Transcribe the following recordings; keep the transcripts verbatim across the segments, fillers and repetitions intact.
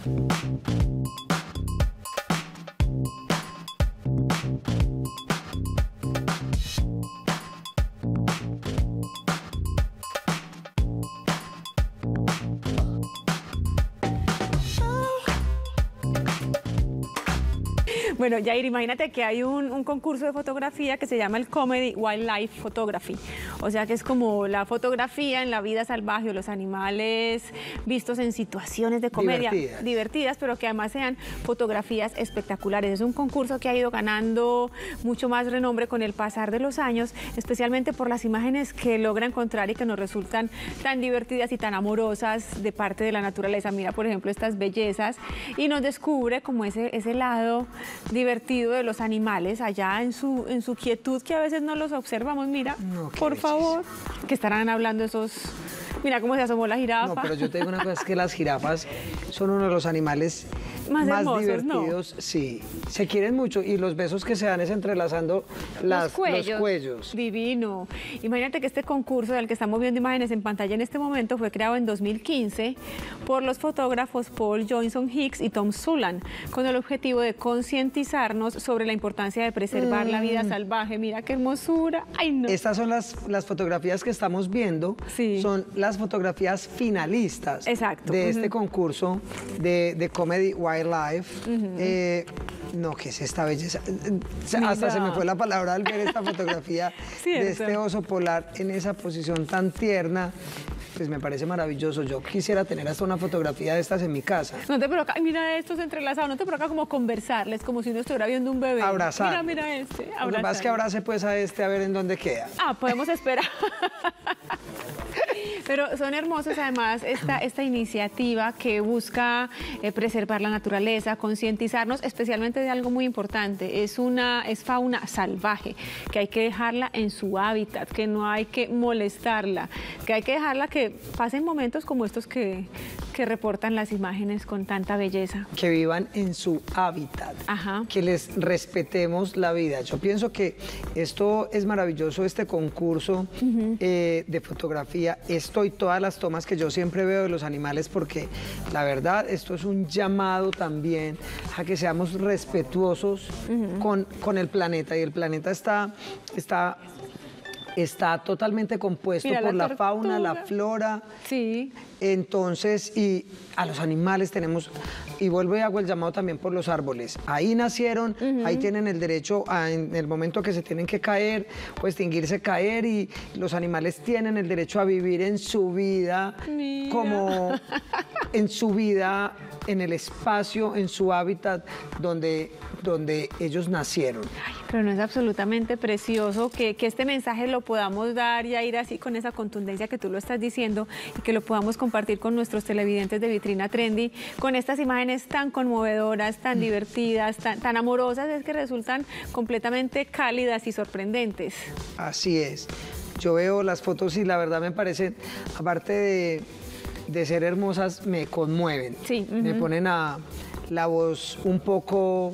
Bueno, Yair, imagínate que hay un, un concurso de fotografía que se llama el Comedy Wildlife Photography. O sea que es como la fotografía en la vida salvaje, los animales vistos en situaciones de comedia divertidas. divertidas, pero que además sean fotografías espectaculares. Es un concurso que ha ido ganando mucho más renombre con el pasar de los años, especialmente por las imágenes que logra encontrar y que nos resultan tan divertidas y tan amorosas de parte de la naturaleza. Mira, por ejemplo, estas bellezas, y nos descubre como ese, ese lado divertido de los animales allá en su, en su quietud, que a veces no los observamos. Mira, no, por belleza. favor, que estarán hablando esos... Mira cómo se asomó la jirafa. No, pero yo te digo una cosa, es que las jirafas son uno de los animales más, más hermosos, divertidos. ¿No? Sí, se quieren mucho y los besos que se dan es entrelazando las, los, cuellos. los cuellos. Divino. Imagínate que este concurso del que estamos viendo imágenes en pantalla en este momento fue creado en dos mil quince por los fotógrafos Paul Johnson Hicks y Tom Sulan, con el objetivo de concientizarnos sobre la importancia de preservar mm. la vida salvaje. Mira qué hermosura. Ay, no. Estas son las, las fotografías que estamos viendo. Sí. Son las fotografías finalistas. Exacto. de uh-huh. este concurso de, de Comedy Wildlife. Uh-huh. eh, no, ¿qué es esta belleza? Mira. Hasta se me fue la palabra al ver esta fotografía Cierto. de este oso polar en esa posición tan tierna. Pues me parece maravilloso. Yo quisiera tener hasta una fotografía de estas en mi casa. No te provoca, mira estos entrelazados, no te provoca como conversarles, como si uno estuviera viendo un bebé. Abrazar. Mira, mira este. Lo que pasa es que abrace pues a este a ver en dónde queda. Ah, podemos esperar. Pero son hermosos además esta, esta iniciativa que busca eh, preservar la naturaleza, concientizarnos especialmente de algo muy importante. Es una es fauna salvaje, que hay que dejarla en su hábitat, que no hay que molestarla, que hay que dejarla que pasen momentos como estos que, que reportan las imágenes con tanta belleza. Que vivan en su hábitat, Ajá. que les respetemos la vida. Yo pienso que esto es maravilloso, este concurso uh-huh. eh, de fotografía. Esto y todas las tomas que yo siempre veo de los animales, porque la verdad esto es un llamado también a que seamos respetuosos uh-huh. con, con el planeta, y el planeta está, está, está totalmente compuesto Mira, por la, la fauna, la flora. Sí. Entonces, y a los animales tenemos, y vuelvo y hago el llamado también por los árboles. Ahí nacieron, uh-huh. ahí tienen el derecho a, en el momento que se tienen que caer o extinguirse, caer, y los animales tienen el derecho a vivir en su vida, Mira. como en su vida, en el espacio, en su hábitat donde, donde ellos nacieron. Ay, pero no es absolutamente precioso que, que este mensaje lo podamos dar y a ir así con esa contundencia que tú lo estás diciendo, y que lo podamos compartir con nuestros televidentes de Vitrina Trendy, con estas imágenes tan conmovedoras, tan divertidas, tan, tan amorosas, es que resultan completamente cálidas y sorprendentes. Así es. Yo veo las fotos y la verdad me parecen, aparte de, de ser hermosas, me conmueven. Sí. Uh-huh. Me ponen a la voz un poco...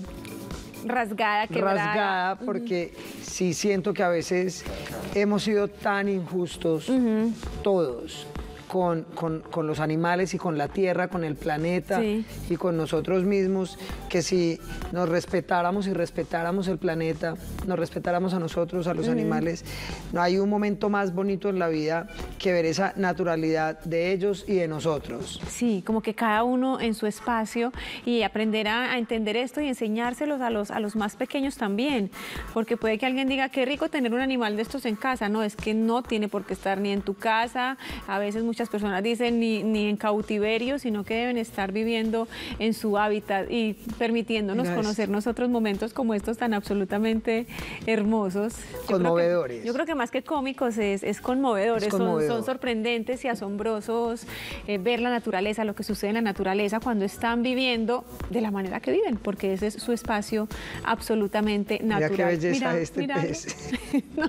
rasgada, quebrada. Rasgada, porque uh-huh. sí siento que a veces hemos sido tan injustos uh-huh. todos. Con, con, con los animales y con la tierra, con el planeta sí. y con nosotros mismos, que si nos respetáramos y respetáramos el planeta, nos respetáramos a nosotros, a los uh-huh. animales, no hay un momento más bonito en la vida que ver esa naturalidad de ellos y de nosotros. Sí, como que cada uno en su espacio, y aprender a, a entender esto y enseñárselos a los, a los más pequeños también, porque puede que alguien diga, qué rico tener un animal de estos en casa. No, es que no tiene por qué estar ni en tu casa, a veces muchas Muchas personas dicen ni, ni en cautiverio, sino que deben estar viviendo en su hábitat y permitiéndonos Gracias. conocer nosotros momentos como estos tan absolutamente hermosos. Conmovedores. Yo creo que, yo creo que más que cómicos es, es conmovedores, es conmovedor. son, son sorprendentes y asombrosos eh, ver la naturaleza, lo que sucede en la naturaleza cuando están viviendo de la manera que viven, porque ese es su espacio absolutamente natural. Mira qué belleza mira, este mira, pez. No.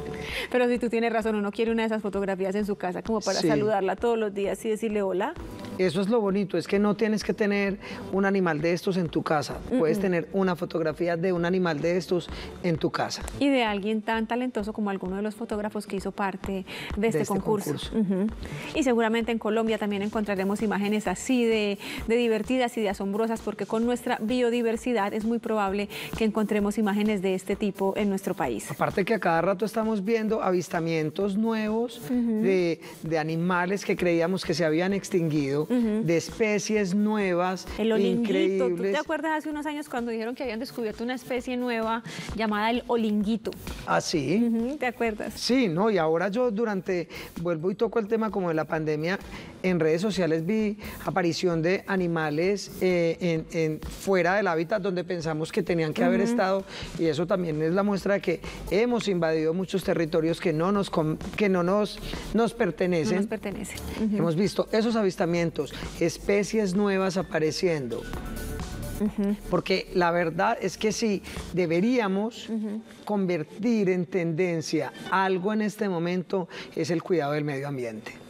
Pero si tú tienes razón, uno quiere una de esas fotografías en su casa como para sí. saludarla todos los días y decirle hola. Eso es lo bonito, es que no tienes que tener un animal de estos en tu casa. Uh-uh. Puedes tener una fotografía de un animal de estos en tu casa. Y de alguien tan talentoso como alguno de los fotógrafos que hizo parte de este, de este concurso. concurso. Uh-huh. Y seguramente en Colombia también encontraremos imágenes así de, de divertidas y de asombrosas, porque con nuestra biodiversidad es muy probable que encontremos imágenes de este tipo en nuestro país. Aparte que a cada rato estamos viendo avistamientos nuevos uh-huh. de, de animales que creíamos que se habían extinguido, uh-huh. de especies nuevas, el olinguito. Increíbles. ¿Tú te acuerdas hace unos años cuando dijeron que habían descubierto una especie nueva llamada el olinguito? ¿Ah, sí? Uh-huh. ¿Te acuerdas? Sí, no, y ahora yo durante, vuelvo y toco el tema como de la pandemia, en redes sociales vi aparición de animales eh, en, en, fuera del hábitat donde pensamos que tenían que uh-huh. haber estado, y eso también es la muestra de que hemos invadido muchos territorios que no nos, que no nos, nos pertenecen. No nos pertenecen. Uh-huh. Hemos visto esos avistamientos, especies nuevas apareciendo. Uh-huh. Porque la verdad es que sí, deberíamos uh-huh. convertir en tendencia algo en este momento, es el cuidado del medio ambiente.